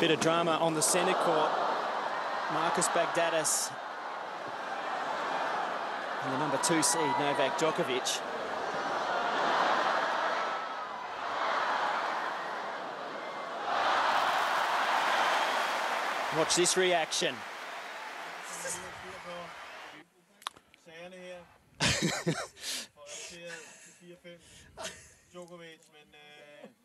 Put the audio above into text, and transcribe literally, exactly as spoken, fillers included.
Bit of drama on the centre court. Marcus Baghdatis and the number two seed, Novak Djokovic. Watch this reaction. Djokovic, men øh,